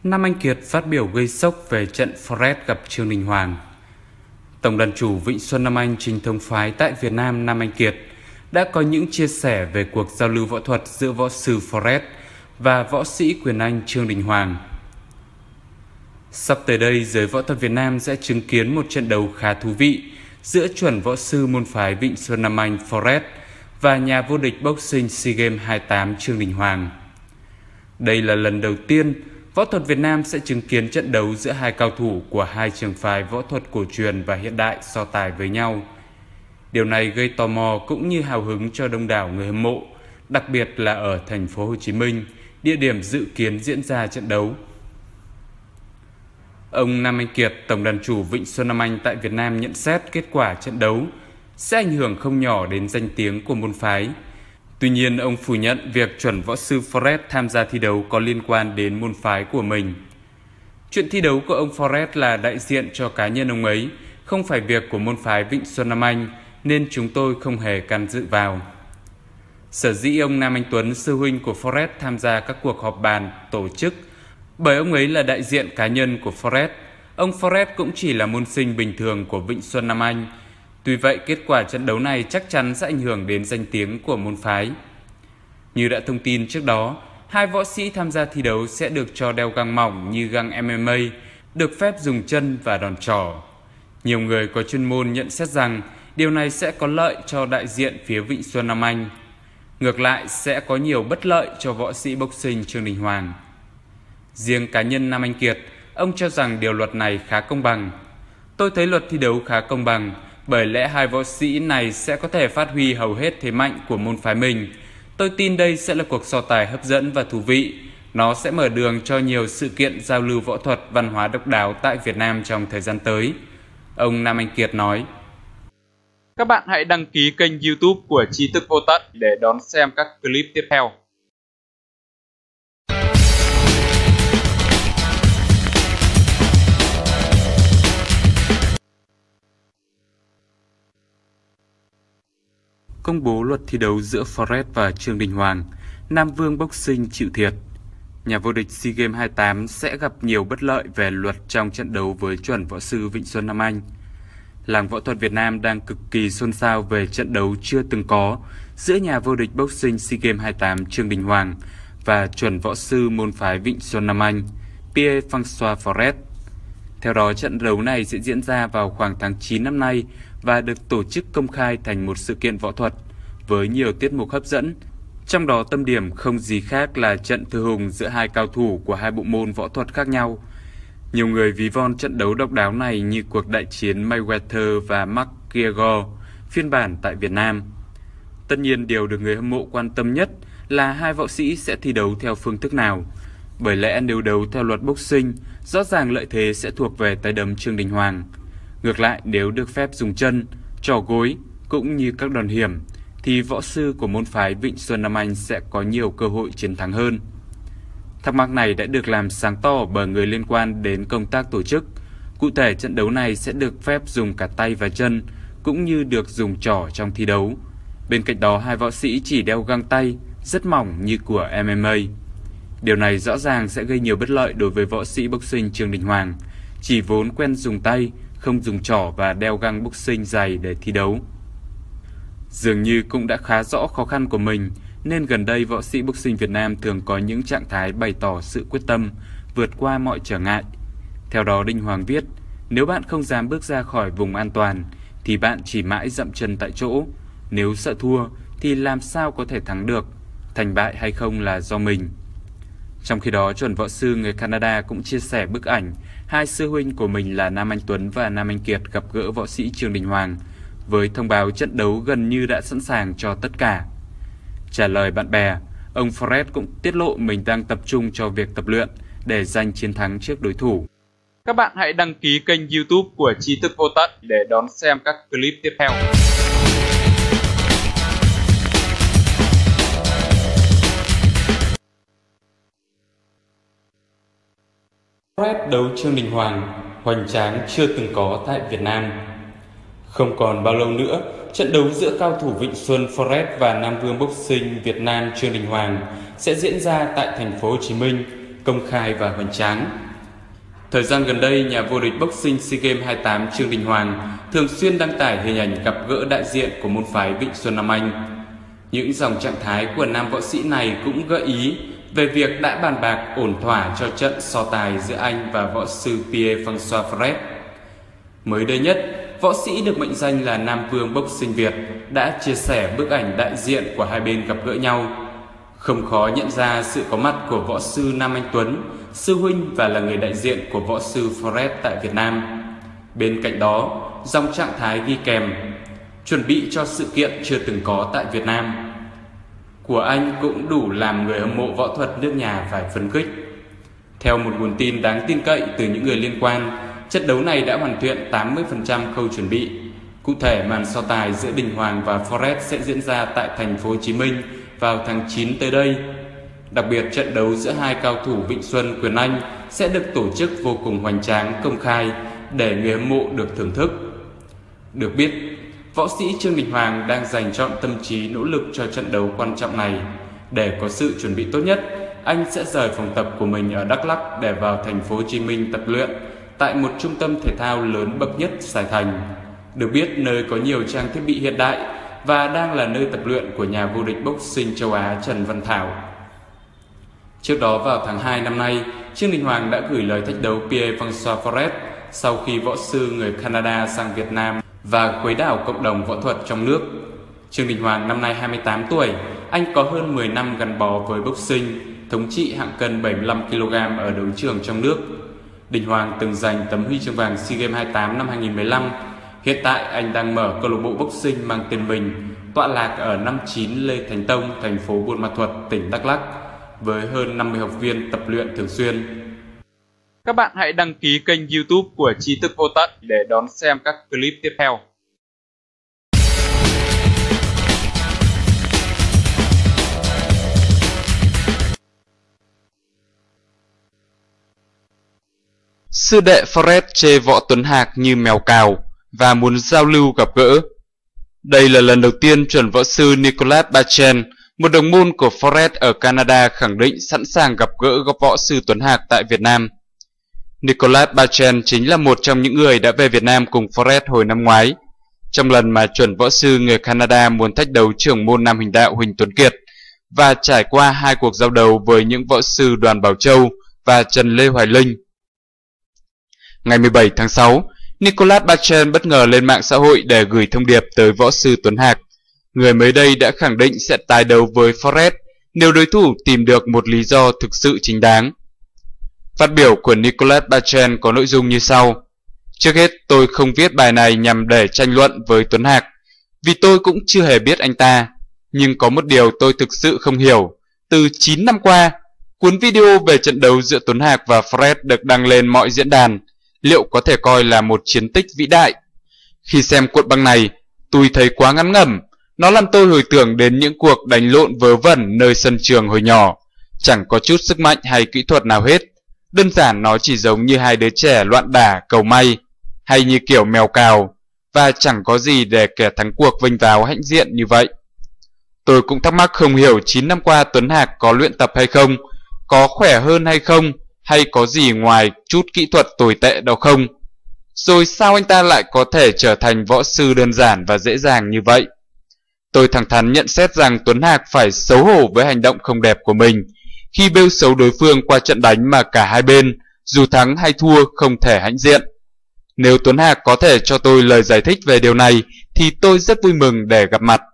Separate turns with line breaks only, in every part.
Nam Anh Kiệt phát biểu gây sốc về trận Forrest gặp Trương Đình Hoàng. Tổng đàn chủ Vịnh Xuân Nam Anh Trình Thông Phái tại Việt Nam Nam Anh Kiệt đã có những chia sẻ về cuộc giao lưu võ thuật giữa võ sư Forrest và võ sĩ quyền Anh Trương Đình Hoàng. Sắp tới đây, giới võ thuật Việt Nam sẽ chứng kiến một trận đấu khá thú vị giữa chuẩn võ sư môn phái Vịnh Xuân Nam Anh Forrest và nhà vô địch boxing SEA Games 28 Trương Đình Hoàng. Đây là lần đầu tiên võ thuật Việt Nam sẽ chứng kiến trận đấu giữa hai cao thủ của hai trường phái võ thuật cổ truyền và hiện đại so tài với nhau. Điều này gây tò mò cũng như hào hứng cho đông đảo người hâm mộ, đặc biệt là ở thành phố Hồ Chí Minh, địa điểm dự kiến diễn ra trận đấu. Ông Nam Anh Kiệt, tổng đàn chủ Vịnh Xuân Nam Anh tại Việt Nam nhận xét kết quả trận đấu sẽ ảnh hưởng không nhỏ đến danh tiếng của môn phái. Tuy nhiên, ông phủ nhận việc chuẩn võ sư Forrest tham gia thi đấu có liên quan đến môn phái của mình. Chuyện thi đấu của ông Forrest là đại diện cho cá nhân ông ấy, không phải việc của môn phái Vịnh Xuân Nam Anh, nên chúng tôi không hề can dự vào. Sở dĩ ông Nam Anh Tuấn, sư huynh của Forrest, tham gia các cuộc họp bàn tổ chức bởi ông ấy là đại diện cá nhân của Forrest. Ông Forrest cũng chỉ là môn sinh bình thường của Vịnh Xuân Nam Anh. Tuy vậy, kết quả trận đấu này chắc chắn sẽ ảnh hưởng đến danh tiếng của môn phái. Như đã thông tin trước đó, hai võ sĩ tham gia thi đấu sẽ được cho đeo găng mỏng như găng MMA, được phép dùng chân và đòn trỏ. Nhiều người có chuyên môn nhận xét rằng điều này sẽ có lợi cho đại diện phía Vịnh Xuân Nam Anh. Ngược lại, sẽ có nhiều bất lợi cho võ sĩ boxing Trương Đình Hoàng. Riêng cá nhân Nam Anh Kiệt, ông cho rằng điều luật này khá công bằng. Tôi thấy luật thi đấu khá công bằng, bởi lẽ hai võ sĩ này sẽ có thể phát huy hầu hết thế mạnh của môn phái mình. Tôi tin đây sẽ là cuộc so tài hấp dẫn và thú vị. Nó sẽ mở đường cho nhiều sự kiện giao lưu võ thuật văn hóa độc đáo tại Việt Nam trong thời gian tới. Ông Nam Anh Kiệt nói.
Các bạn hãy đăng ký kênh YouTube của Tri Thức Vô Tận để đón xem các clip tiếp theo.
Công bố luật thi đấu giữa Forrest và Trương Đình Hoàng, Nam Vương Boxing chịu thiệt. Nhà vô địch SEA Games 28 sẽ gặp nhiều bất lợi về luật trong trận đấu với chuẩn võ sư Vịnh Xuân Nam Anh. Làng võ thuật Việt Nam đang cực kỳ xôn xao về trận đấu chưa từng có giữa nhà vô địch boxing SEA Games 28 Trương Đình Hoàng và chuẩn võ sư môn phái Vịnh Xuân Nam Anh, Pierre-François Forrest. Theo đó, trận đấu này sẽ diễn ra vào khoảng tháng 9 năm nay và được tổ chức công khai thành một sự kiện võ thuật với nhiều tiết mục hấp dẫn. Trong đó, tâm điểm không gì khác là trận thư hùng giữa hai cao thủ của hai bộ môn võ thuật khác nhau. Nhiều người ví von trận đấu độc đáo này như cuộc đại chiến Mayweather và McGregor phiên bản tại Việt Nam. Tất nhiên, điều được người hâm mộ quan tâm nhất là hai võ sĩ sẽ thi đấu theo phương thức nào. Bởi lẽ nếu đấu theo luật boxing, rõ ràng lợi thế sẽ thuộc về tay đấm Trương Đình Hoàng. Ngược lại, nếu được phép dùng chân, trỏ gối cũng như các đòn hiểm, thì võ sư của môn phái Vịnh Xuân Nam Anh sẽ có nhiều cơ hội chiến thắng hơn. Thắc mắc này đã được làm sáng tỏ bởi người liên quan đến công tác tổ chức. Cụ thể, trận đấu này sẽ được phép dùng cả tay và chân, cũng như được dùng trỏ trong thi đấu. Bên cạnh đó, hai võ sĩ chỉ đeo găng tay, rất mỏng như của MMA. Điều này rõ ràng sẽ gây nhiều bất lợi đối với võ sĩ boxing Trương Đình Hoàng, chỉ vốn quen dùng tay, không dùng trỏ và đeo găng boxing dày để thi đấu. Dường như cũng đã khá rõ khó khăn của mình, nên gần đây võ sĩ boxing Việt Nam thường có những trạng thái bày tỏ sự quyết tâm, vượt qua mọi trở ngại. Theo đó, Đình Hoàng viết, nếu bạn không dám bước ra khỏi vùng an toàn, thì bạn chỉ mãi dậm chân tại chỗ. Nếu sợ thua, thì làm sao có thể thắng được? Thành bại hay không là do mình. Trong khi đó, chuẩn võ sư người Canada cũng chia sẻ bức ảnh hai sư huynh của mình là Nam Anh Tuấn và Nam Anh Kiệt gặp gỡ võ sĩ Trương Đình Hoàng, với thông báo trận đấu gần như đã sẵn sàng cho tất cả. Trả lời bạn bè, ông Forrest cũng tiết lộ mình đang tập trung cho việc tập luyện để giành chiến thắng trước đối thủ.
Các bạn hãy đăng ký kênh YouTube của Tri Thức Vô Tận để đón xem các clip tiếp theo.
Forrest đấu Trương Đình Hoàng, hoành tráng chưa từng có tại Việt Nam. Không còn bao lâu nữa, trận đấu giữa cao thủ Vịnh Xuân Forrest và Nam Vương Boxing Việt Nam Trương Đình Hoàng sẽ diễn ra tại thành phố Hồ Chí Minh công khai và hoành tráng. Thời gian gần đây, nhà vô địch boxing SEA Games 28 Trương Đình Hoàng thường xuyên đăng tải hình ảnh gặp gỡ đại diện của môn phái Vịnh Xuân Nam Anh. Những dòng trạng thái của nam võ sĩ này cũng gợi ý về việc đã bàn bạc ổn thỏa cho trận so tài giữa anh và võ sư Pierre-François Ferret. Mới đây nhất, võ sĩ được mệnh danh là Nam Vương Boxing Việt đã chia sẻ bức ảnh đại diện của hai bên gặp gỡ nhau. Không khó nhận ra sự có mặt của võ sư Nam Anh Tuấn, sư huynh và là người đại diện của võ sư Ferret tại Việt Nam. Bên cạnh đó, dòng trạng thái ghi kèm chuẩn bị cho sự kiện chưa từng có tại Việt Nam của anh cũng đủ làm người hâm mộ võ thuật nước nhà phải phấn khích. Theo một nguồn tin đáng tin cậy từ những người liên quan, trận đấu này đã hoàn thiện 80% khâu chuẩn bị. Cụ thể, màn so tài giữa Đình Hoàng và Ferret sẽ diễn ra tại thành phố Hồ Chí Minh vào tháng 9 tới đây. Đặc biệt, trận đấu giữa hai cao thủ Vịnh Xuân Quyền Anh sẽ được tổ chức vô cùng hoành tráng, công khai để người hâm mộ được thưởng thức. Được biết, võ sĩ Trương Đình Hoàng đang dành trọn tâm trí nỗ lực cho trận đấu quan trọng này. Để có sự chuẩn bị tốt nhất, anh sẽ rời phòng tập của mình ở Đắk Lắk để vào thành phố Hồ Chí Minh tập luyện tại một trung tâm thể thao lớn bậc nhất Sài Thành. Được biết, nơi có nhiều trang thiết bị hiện đại và đang là nơi tập luyện của nhà vô địch boxing châu Á Trần Văn Thảo. Trước đó vào tháng 2 năm nay, Trương Đình Hoàng đã gửi lời thách đấu Pierre-François Ferret sau khi võ sư người Canada sang Việt Nam và khuấy đảo cộng đồng võ thuật trong nước. Trương Đình Hoàng năm nay 28 tuổi, anh có hơn 10 năm gắn bó với boxing, thống trị hạng cân 75 kg ở đấu trường trong nước. Đình Hoàng từng giành tấm huy chương vàng SEA Games 28 năm 2015. Hiện tại anh đang mở câu lạc bộ boxing mang tên mình, tọa lạc ở 59 Lê Thánh Tông, thành phố Buôn Ma Thuột, tỉnh Đắk Lắk, với hơn 50 học viên tập luyện thường xuyên.
Các bạn hãy đăng ký kênh YouTube của Tri Thức Vô Tận để đón xem các clip tiếp theo. Sư đệ Ferret chê võ Tuấn Hạc như mèo cào và muốn giao lưu gặp gỡ. Đây là lần đầu tiên chuẩn võ sư Nicolas Bachen, một đồng môn của Ferret ở Canada, khẳng định sẵn sàng gặp gỡ võ sư Tuấn Hạc tại Việt Nam. Nicolas Bachen chính là một trong những người đã về Việt Nam cùng Ferret hồi năm ngoái, trong lần mà chuẩn võ sư người Canada muốn thách đấu trưởng môn Nam Huỳnh Đạo Huỳnh Tuấn Kiệt, và trải qua hai cuộc giao đấu với những võ sư Đoàn Bảo Châu và Trần Lê Hoài Linh. Ngày 17 tháng 6, Nicolas Bachen bất ngờ lên mạng xã hội để gửi thông điệp tới võ sư Tuấn Hạc. Người mới đây đã khẳng định sẽ tái đấu với Ferret nếu đối thủ tìm được một lý do thực sự chính đáng. Phát biểu của Nicolas Bachen có nội dung như sau: Trước hết, tôi không viết bài này nhằm để tranh luận với Tuấn Hạc, vì tôi cũng chưa hề biết anh ta. Nhưng có một điều tôi thực sự không hiểu. Từ 9 năm qua, cuốn video về trận đấu giữa Tuấn Hạc và Ferret được đăng lên mọi diễn đàn, liệu có thể coi là một chiến tích vĩ đại? Khi xem cuộn băng này, tôi thấy quá ngắn ngẩm. Nó làm tôi hồi tưởng đến những cuộc đánh lộn vớ vẩn nơi sân trường hồi nhỏ, chẳng có chút sức mạnh hay kỹ thuật nào hết. Đơn giản nó chỉ giống như hai đứa trẻ loạn đả cầu may, hay như kiểu mèo cào, và chẳng có gì để kẻ thắng cuộc vênh váo hãnh diện như vậy. Tôi cũng thắc mắc không hiểu 9 năm qua Tuấn Hạc có luyện tập hay không, có khỏe hơn hay không, hay có gì ngoài chút kỹ thuật tồi tệ đâu không. Rồi sao anh ta lại có thể trở thành võ sư đơn giản và dễ dàng như vậy? Tôi thẳng thắn nhận xét rằng Tuấn Hạc phải xấu hổ với hành động không đẹp của mình khi bêu xấu đối phương qua trận đánh mà cả hai bên, dù thắng hay thua, không thể hãnh diện. Nếu Tuấn Hạc có thể cho tôi lời giải thích về điều này thì tôi rất vui mừng để gặp mặt.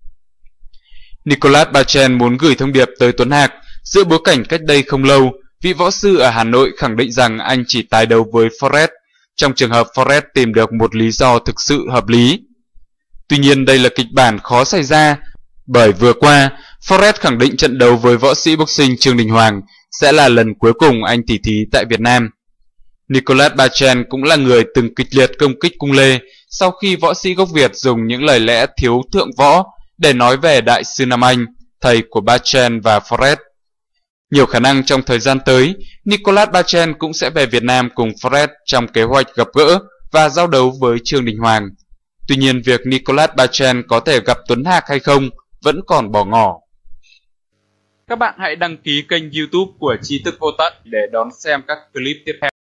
Nicolas Bachen muốn gửi thông điệp tới Tuấn Hạc giữa bối cảnh cách đây không lâu, vị võ sư ở Hà Nội khẳng định rằng anh chỉ tái đấu với Ferret trong trường hợp Ferret tìm được một lý do thực sự hợp lý. Tuy nhiên đây là kịch bản khó xảy ra, bởi vừa qua Ferret khẳng định trận đấu với võ sĩ boxing Trương Đình Hoàng sẽ là lần cuối cùng anh tỉ thí tại Việt Nam. Nicolas Bachen cũng là người từng kịch liệt công kích Cung Lê sau khi võ sĩ gốc Việt dùng những lời lẽ thiếu thượng võ để nói về đại sư Nam Anh, thầy của Bachen và Ferret. Nhiều khả năng trong thời gian tới, Nicolas Bachen cũng sẽ về Việt Nam cùng Ferret trong kế hoạch gặp gỡ và giao đấu với Trương Đình Hoàng. Tuy nhiên, việc Nicolas Bachen có thể gặp Tuấn Hạc hay không vẫn còn bỏ ngỏ. Các bạn hãy đăng ký kênh YouTube của Tri Thức Vô Tận để đón xem các clip tiếp theo.